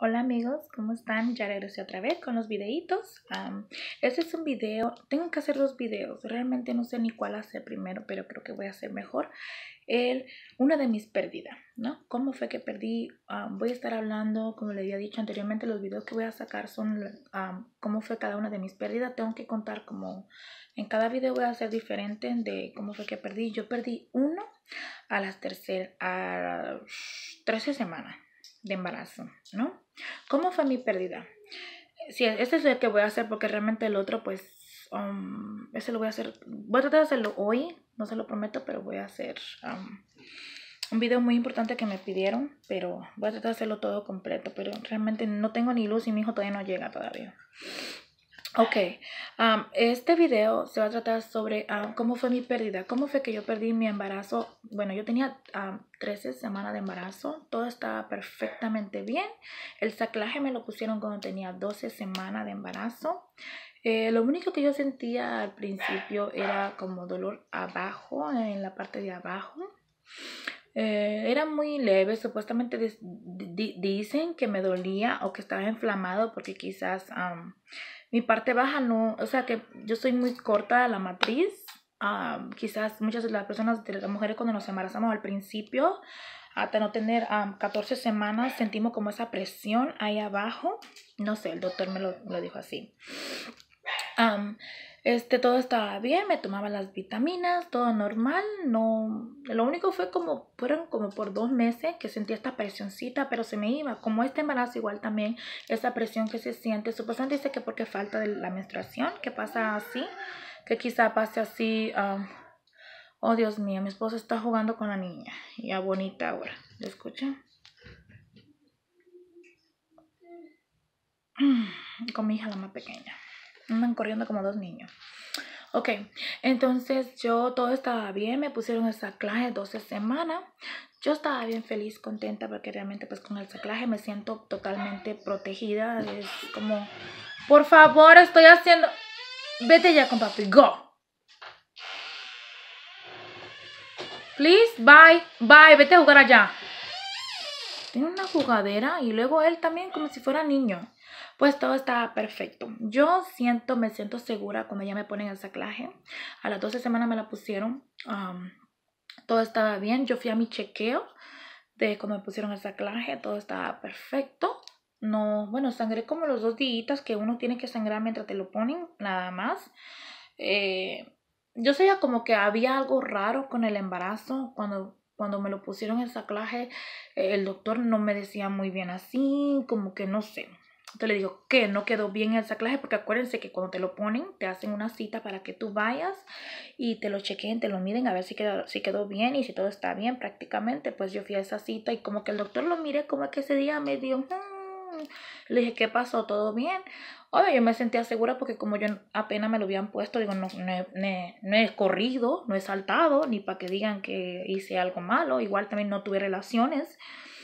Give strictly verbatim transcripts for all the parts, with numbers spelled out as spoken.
Hola amigos, ¿cómo están? Ya regresé otra vez con los videitos. Um, este es un video, tengo que hacer dos videos, realmente no sé ni cuál hacer primero, pero creo que voy a hacer mejor el, una de mis pérdidas, ¿no? ¿Cómo fue que perdí? Um, voy a estar hablando, como le había dicho anteriormente, los videos que voy a sacar son um, cómo fue cada una de mis pérdidas. Tengo que contar como, en cada video voy a hacer diferente de cómo fue que perdí. Yo perdí uno a las terceras, a trece semanas de embarazo, ¿no? ¿Cómo fue mi pérdida? Sí, este es el que voy a hacer porque realmente el otro, pues, um, ese lo voy a hacer, voy a tratar de hacerlo hoy, no se lo prometo, pero voy a hacer um, un video muy importante que me pidieron, pero voy a tratar de hacerlo todo completo, pero realmente no tengo ni luz y mi hijo todavía no llega todavía. Ok, um, este video se va a tratar sobre um, cómo fue mi pérdida, cómo fue que yo perdí mi embarazo. Bueno, yo tenía um, trece semanas de embarazo, todo estaba perfectamente bien. El saclaje me lo pusieron cuando tenía doce semanas de embarazo. Eh, lo único que yo sentía al principio era como dolor abajo, en la parte de abajo. Eh, era muy leve, supuestamente dicen que me dolía o que estaba inflamado porque quizás um, mi parte baja no, o sea que yo soy muy corta a la matriz. Um, quizás muchas de las personas, de las mujeres cuando nos embarazamos al principio, hasta no tener um, catorce semanas, sentimos como esa presión ahí abajo. No sé, el doctor me lo, me lo dijo así. Um, este, todo estaba bien, me tomaba las vitaminas, todo normal, no, lo único fue como, fueron como por dos meses que sentía esta presioncita, pero se me iba, como este embarazo igual también, esa presión que se siente, supuestamente dice que porque falta de la menstruación, que pasa así, que quizá pase así, um, oh Dios mío, mi esposo está jugando con la niña, ya bonita ahora, ¿lo escuchan? Con mi hija la más pequeña, andan corriendo como dos niños. Ok, entonces yo todo estaba bien, me pusieron el saclaje doce semanas. Yo estaba bien feliz, contenta porque realmente pues con el saclaje me siento totalmente protegida. Es como, por favor, estoy haciendo... Vete ya con papi, go. Please, bye, bye, vete a jugar allá. Tiene una jugadera y luego él también como si fuera niño. Pues todo estaba perfecto. Yo siento, me siento segura cuando ya me ponen el saclaje. A las doce semanas me la pusieron. Um, todo estaba bien. Yo fui a mi chequeo de cuando me pusieron el saclaje. Todo estaba perfecto. No, bueno, sangré como los dos días que uno tiene que sangrar mientras te lo ponen, nada más. Eh, yo sabía como que había algo raro con el embarazo cuando... Cuando me lo pusieron el saclaje, el doctor no me decía muy bien así, como que no sé. Entonces le digo que no quedó bien el saclaje, porque acuérdense que cuando te lo ponen, te hacen una cita para que tú vayas y te lo chequeen, te lo miden a ver si quedó, si quedó bien y si todo está bien prácticamente. Pues yo fui a esa cita y como que el doctor lo miré, como que ese día me dio... Hmm. Le dije, ¿qué pasó? ¿Todo bien? Obvio, yo me sentía segura porque como yo apenas me lo habían puesto, digo, no, no, no, no he corrido, no he saltado, ni para que digan que hice algo malo. Igual también no tuve relaciones.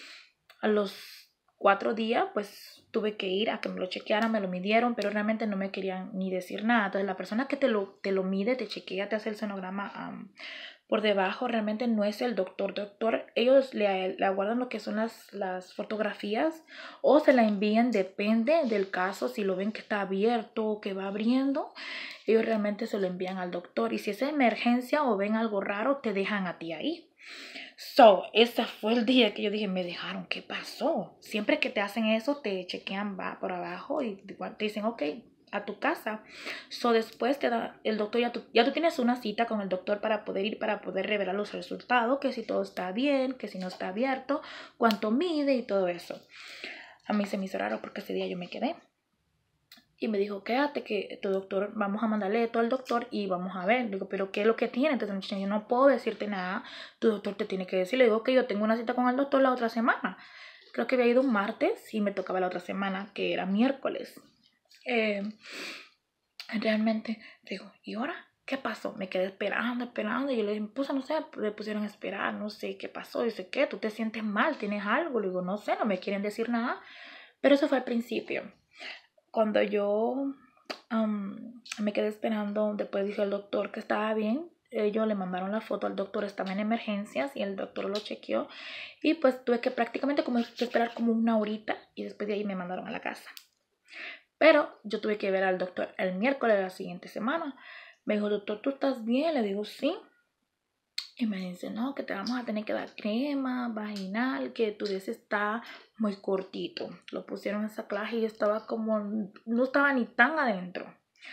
A los cuatro días, pues tuve que ir a que me lo chequearan, me lo midieron, pero realmente no me querían ni decir nada. Entonces la persona que te lo, te lo mide, te chequea, te hace el sonograma um, por debajo, realmente no es el doctor. Doctor, ellos le, le aguardan lo que son las, las fotografías o se la envían, depende del caso, si lo ven que está abierto o que va abriendo, ellos realmente se lo envían al doctor. Y si es emergencia o ven algo raro, te dejan a ti ahí. So, ese fue el día que yo dije, me dejaron, ¿qué pasó? Siempre que te hacen eso, te chequean va por abajo y te dicen, ok, a tu casa. So, después te da el doctor, ya tú, ya tú tienes una cita con el doctor para poder ir, para poder revelar los resultados, que si todo está bien, que si no está abierto, cuánto mide y todo eso. A mí se me hizo raro porque ese día yo me quedé. Y me dijo, quédate que tu doctor, vamos a mandarle esto al doctor y vamos a ver. Digo, pero ¿qué es lo que tiene? Entonces yo no puedo decirte nada, tu doctor te tiene que decir. Le digo que yo tengo una cita con el doctor la otra semana. Creo que había ido un martes y me tocaba la otra semana, que era miércoles. Eh, realmente, digo, ¿y ahora? ¿Qué pasó? Me quedé esperando, esperando. Y yo le puse, no sé, le pusieron a esperar, no sé qué pasó. Dice, ¿qué? ¿Tú te sientes mal? ¿Tienes algo? Le digo, no sé, no me quieren decir nada. Pero eso fue al principio. Cuando yo um, me quedé esperando, después dijo el doctor que estaba bien, ellos le mandaron la foto al doctor, estaba en emergencias y el doctor lo chequeó y pues tuve que prácticamente como que esperar como una horita y después de ahí me mandaron a la casa. Pero yo tuve que ver al doctor el miércoles de la siguiente semana. Me dijo, doctor, ¿tú estás bien? Le digo, sí. Y me dice, no, que te vamos a tener que dar crema vaginal, que tu des está muy cortito. Lo pusieron en esa clase y estaba como, no estaba ni tan adentro.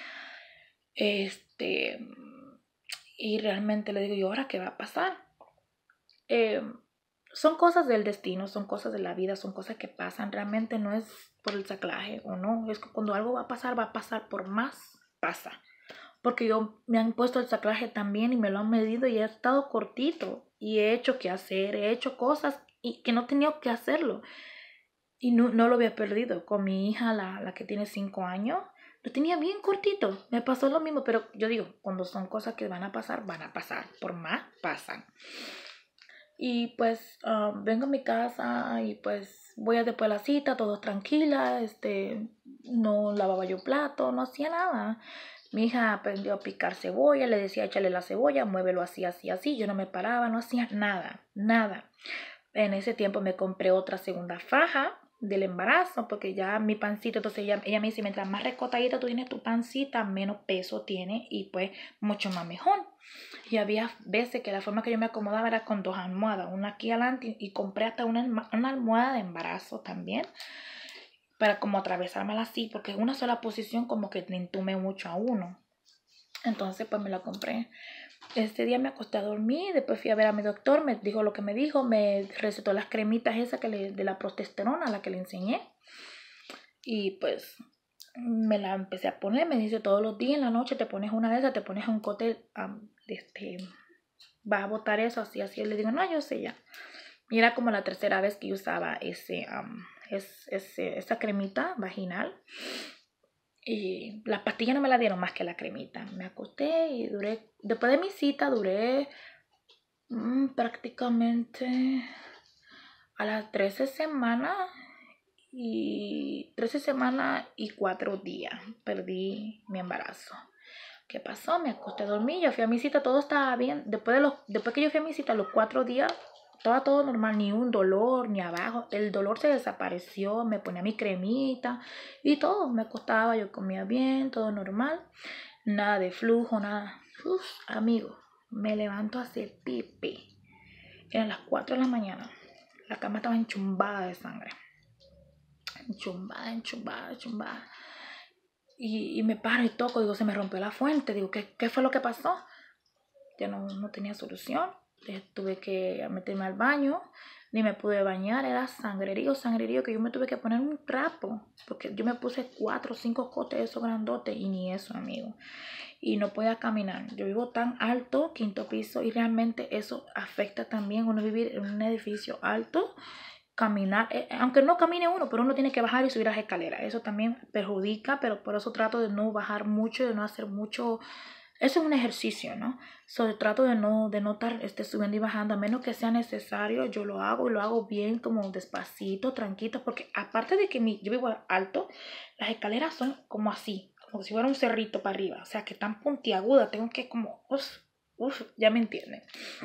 Este, y realmente le digo, ¿y ahora qué va a pasar? Eh, son cosas del destino, son cosas de la vida, son cosas que pasan. Realmente no es por el saclaje o no. Es que cuando algo va a pasar, va a pasar por más, pasa. Porque yo me han puesto el saclaje también y me lo han medido y he estado cortito. Y he hecho que hacer, he hecho cosas y que no tenía que hacerlo. Y no, no lo había perdido. Con mi hija, la, la que tiene cinco años, lo tenía bien cortito. Me pasó lo mismo, pero yo digo, cuando son cosas que van a pasar, van a pasar. Por más, pasan. Y pues um, vengo a mi casa y pues voy a después de la cita, todo tranquila, este, no lavaba yo plato, no hacía nada. Mi hija aprendió a picar cebolla, le decía échale la cebolla, muévelo así, así, así. Yo no me paraba, no hacía nada, nada. En ese tiempo me compré otra segunda faja del embarazo porque ya mi pancito, entonces ella, ella me dice, mientras más recotadita tú tienes tu pancita, menos peso tiene y pues mucho más mejor. Y había veces que la forma que yo me acomodaba era con dos almohadas, una aquí adelante y compré hasta una, una almohada de embarazo también para como atravesármela así porque una sola posición como que le entume mucho a uno. Entonces pues me la compré. Este día me acosté a dormir, después fui a ver a mi doctor, me dijo lo que me dijo, me recetó las cremitas esas que le, de la progesterona, la que le enseñé. Y pues me la empecé a poner, me dice todos los días en la noche te pones una de esas, te pones un cóctel, um, este, vas a botar eso, así, así. Le digo, no, yo sé ya. Y era como la tercera vez que yo usaba ese, um, es, ese, esa cremita vaginal. Y las pastillas no me la dieron más que la cremita. Me acosté y duré, después de mi cita duré mmm, prácticamente a las trece semanas y trece semanas y cuatro días perdí mi embarazo. ¿Qué pasó? Me acosté a dormir, yo fui a mi cita, todo estaba bien. Después, de los, después que yo fui a mi cita, los cuatro días, estaba todo normal, ni un dolor, ni abajo. El dolor se desapareció, me ponía mi cremita y todo. Me acostaba, yo comía bien, todo normal. Nada de flujo, nada. Uf, amigo, me levanto a hacer pipí. Eran las cuatro de la mañana. La cama estaba enchumbada de sangre. Enchumbada, enchumbada, enchumbada. Y, y me paro y toco, digo, se me rompió la fuente. Digo, ¿qué, qué fue lo que pasó? Ya no, no tenía solución. Tuve que meterme al baño, ni me pude bañar, era sangrerío, sangrerío, que yo me tuve que poner un trapo, porque yo me puse cuatro o cinco cotes de esos grandotes, y ni eso, amigo. Y no podía caminar. Yo vivo tan alto, quinto piso, y realmente eso afecta también uno vivir en un edificio alto. Caminar, eh, aunque no camine uno, pero uno tiene que bajar y subir las escaleras. Eso también perjudica, pero por eso trato de no bajar mucho, de no hacer mucho. Eso es un ejercicio, ¿no? So, trato de no, de no estar este, subiendo y bajando, a menos que sea necesario, yo lo hago y lo hago bien, como despacito, tranquilo, porque aparte de que mi, yo vivo alto, las escaleras son como así, como si fuera un cerrito para arriba, o sea, que tan puntiaguda, tengo que como, uff, uff, ya me entienden.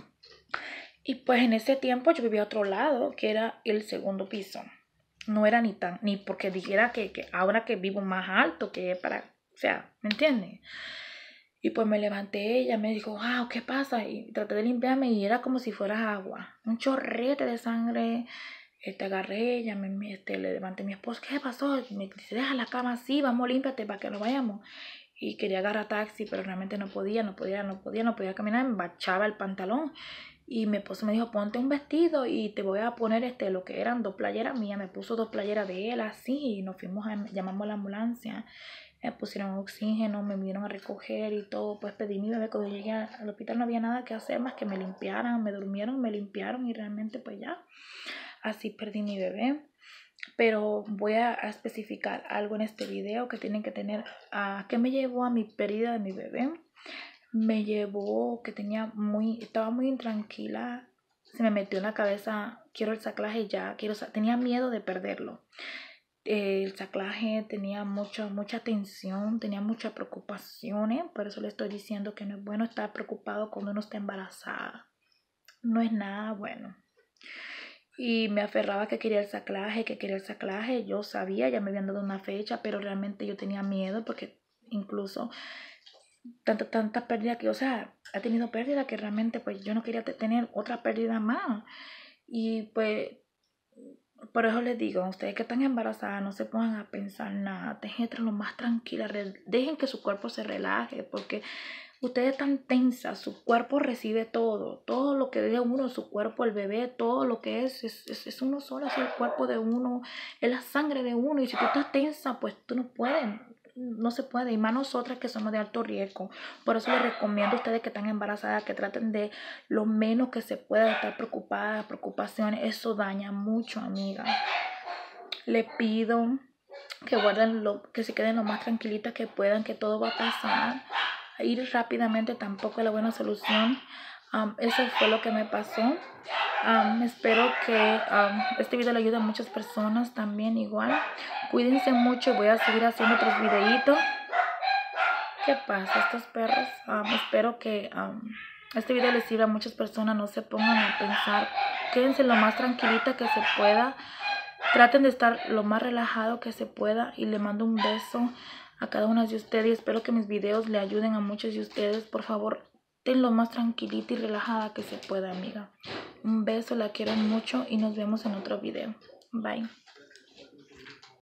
Y pues en ese tiempo yo vivía a otro lado, que era el segundo piso. No era ni tan, ni porque dijera que, que ahora que vivo más alto, que para, o sea, ¿me entienden? Y pues me levanté, ella me dijo, wow, ¿qué pasa? Y traté de limpiarme y era como si fuera agua, un chorrete de sangre. Este, agarré, ella me, este, le levanté a mi esposo, ¿qué pasó? Me dice, deja la cama así, vamos, límpiate para que nos vayamos. Y quería agarrar taxi, pero realmente no podía, no podía, no podía, no podía caminar, me bachaba el pantalón. Y mi esposo me dijo, ponte un vestido y te voy a poner este, lo que eran dos playeras mías. Me puso dos playeras de él, así, y nos fuimos, a, llamamos a la ambulancia. Me pusieron oxígeno, me vinieron a recoger y todo. Pues pedí mi bebé. Cuando llegué al hospital no había nada que hacer más que me limpiaran, me durmieron, me limpiaron y realmente pues ya, así perdí mi bebé. Pero voy a, a especificar algo en este video que tienen que tener. Uh, ¿Qué me llevó a mi pérdida de mi bebé? Me llevó que tenía muy, estaba muy intranquila. Se me metió en la cabeza, quiero el saclaje ya, quiero, tenía miedo de perderlo. eh, el saclaje tenía mucha, mucha tensión, tenía muchas preocupaciones. Por eso le estoy diciendo que no es bueno estar preocupado cuando uno está embarazada. No es nada bueno. Y me aferraba que quería el saclaje, que quería el saclaje. Yo sabía, ya me habían dado una fecha, pero realmente yo tenía miedo porque incluso tanta, tanta pérdida que, o sea, ha tenido pérdida que realmente pues yo no quería tener otra pérdida más. Y pues por eso les digo, a ustedes que están embarazadas, no se pongan a pensar nada, dejen estar lo más tranquila, dejen que su cuerpo se relaje, porque ustedes están tensas, su cuerpo recibe todo, todo lo que de uno, su cuerpo, el bebé, todo lo que es, es, es, es uno solo, es el cuerpo de uno, es la sangre de uno, y si tú estás tensa, pues tú no puedes, no se puede, y más nosotras que somos de alto riesgo. Por eso les recomiendo a ustedes que están embarazadas que traten de lo menos que se pueda estar preocupadas, preocupaciones, eso daña mucho, amiga. Le pido que guarden lo, que se queden lo más tranquilitas que puedan, que todo va a pasar. Ir rápidamente tampoco es la buena solución. Um, eso fue lo que me pasó. Um, espero que um, este video le ayude a muchas personas también igual. Cuídense mucho, voy a seguir haciendo otros videitos. ¿Qué pasa estos perros? Um, espero que um, este video les sirva a muchas personas. No se pongan a pensar, quédense lo más tranquilita que se pueda. Traten de estar lo más relajado que se pueda. Y le mando un beso a cada una de ustedes. Y espero que mis videos le ayuden a muchos de ustedes. Por favor, ten lo más tranquilita y relajada que se pueda, amiga. Un beso, la quiero mucho y nos vemos en otro video. Bye.